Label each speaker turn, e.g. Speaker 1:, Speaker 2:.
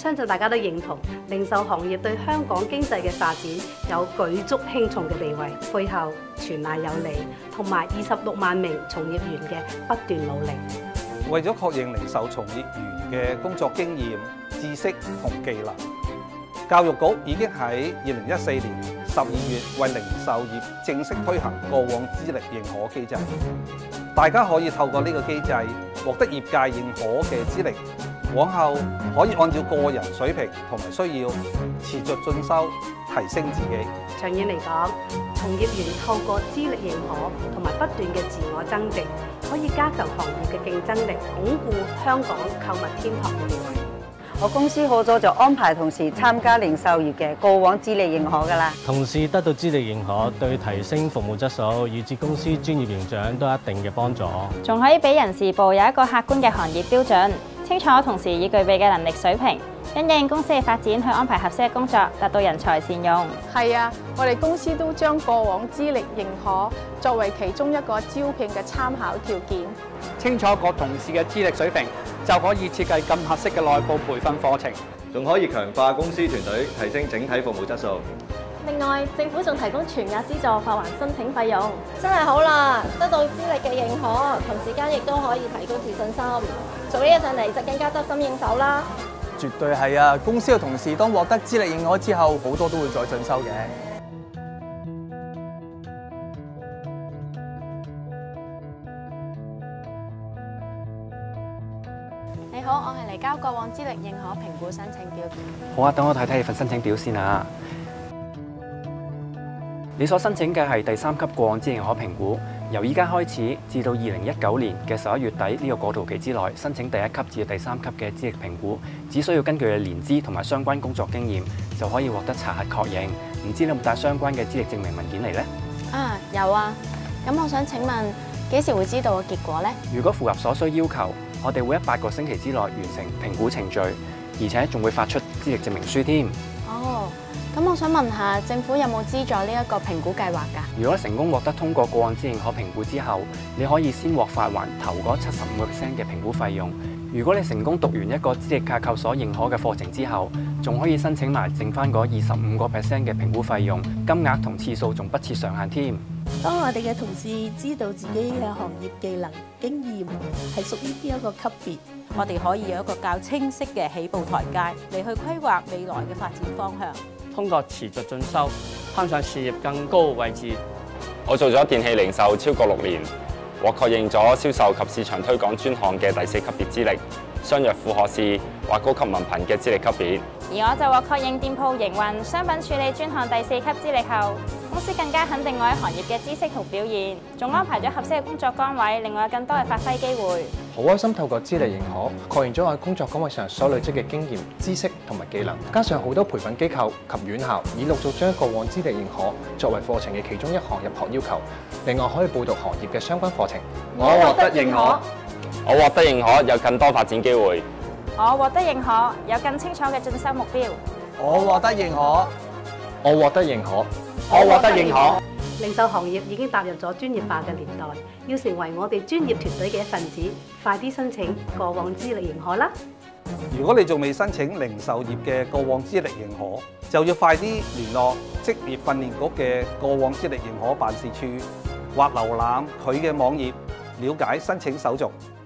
Speaker 1: 相信大家都認同，零售行業對香港經濟嘅發展有舉足輕重嘅地位，背後全賴有你同埋26萬名從業員嘅不斷努力。
Speaker 2: 為咗確認零售從業員嘅工作經驗、知識同技能，教育局已經喺2014年12月為零售業正式推行過往資歷認可機制。大家可以透過呢個機制獲得業界認可嘅資歷，往後可以按照個人水平同埋需要持續進修，提升自己。
Speaker 1: 長遠嚟講，從業員透過資歷認可同埋不斷嘅自我增值，可以加強行業嘅競爭力，鞏固香港購物天堂嘅地位。
Speaker 3: 我公司好早就安排同事參加零售業嘅過往資歷認可㗎啦。
Speaker 4: 同事得到資歷認可，對提升服務質素以至公司專業形象都有一定嘅幫助。
Speaker 5: 仲可以俾人事部有一個客觀嘅行業標準，清楚同時已具備嘅能力水平，因應公司嘅發展去安排合適嘅工作，達到人才善用。
Speaker 6: 係啊，我哋公司都將過往資歷認可作為其中一個招聘嘅參考條件。
Speaker 7: 清楚各同事嘅資歷水平，就可以設計更合適嘅內部培訓課程，
Speaker 8: 仲可以強化公司團隊，提升整體服務質素。
Speaker 9: 另外，政府仲提供全額資助發還申請費用，真係好啦！得到資歷嘅認可，同時間亦都可以提高自信心，做呢一陣嚟就更加得心應手啦。
Speaker 10: 絕對係啊！公司嘅同事當獲得資歷認可之後，好多都會再進修嘅。
Speaker 9: 你好，我係嚟交過往資歷認可評估申請表。
Speaker 11: 好啊，等我睇睇你份申請表先啊。你所申請嘅係第3級過往資歷認可評估，由依家開始至到2019年嘅11月底呢個過渡期之內，申請第1級至第3級嘅資歷評估，只需要根據你年資同埋相關工作經驗，就可以獲得查核確認。唔知你有冇帶相關嘅資歷證明文件嚟呢？
Speaker 9: 啊，有啊。咁我想請問，幾時會知道個結果呢？
Speaker 11: 如果符合所需要求，我哋會喺8個星期之內完成評估程序，而且仲會發出資歷證明書添。
Speaker 9: 哦。咁我想問下，政府有冇資助呢一個評估計劃㗎？
Speaker 11: 如果成功獲得通過過往資歷認可評估之後，你可以先獲發還頭嗰75% 嘅評估費用。如果你成功讀完一個資歷架構所認可嘅課程之後，仲可以申請埋剩翻嗰25% 嘅評估費用，金額同次數仲不設上限添。
Speaker 12: 當我哋嘅同事知道自己嘅行業技能、經驗係屬於邊一個級別，
Speaker 13: 我哋可以有一個較清晰嘅起步台階嚟去規劃未來嘅發展方向。
Speaker 7: 通過持續進修，攀上事業更高位置。
Speaker 14: 我做咗電器零售超過6年，獲確認咗銷售及市場推廣專項嘅第4級別資歷，相若副學士或高級文憑嘅資歷級別。
Speaker 5: 而我就獲確認店鋪營運、商品處理專項第4級資歷後，公司更加肯定我喺行業嘅知識同表現，仲安排咗合適嘅工作崗位，令我有更多嘅發揮機會。
Speaker 15: 好開心透過資歷認可，確認咗我喺工作崗位上所累積嘅經驗、知識同埋技能，加上好多培訓機構及院校已陸續將過往資歷認可作為課程嘅其中一項入學要求。另外可以報讀行業嘅相關課程。
Speaker 14: 我獲得認可，我獲得認可有更多發展機會。
Speaker 5: 我獲得認可，有更清楚嘅進修目標。
Speaker 10: 我獲得認可，
Speaker 15: 我獲得認可，
Speaker 7: 我獲得認可。
Speaker 1: 零售行業已經踏入咗專業化嘅年代，要成為我哋專業團隊嘅一份子，快啲申請過往資歷認可啦！
Speaker 2: 如果你仲未申請零售業嘅過往資歷認可，就要快啲聯絡職業訓練局嘅過往資歷認可辦事處，或瀏覽佢嘅網頁，了解申請手續。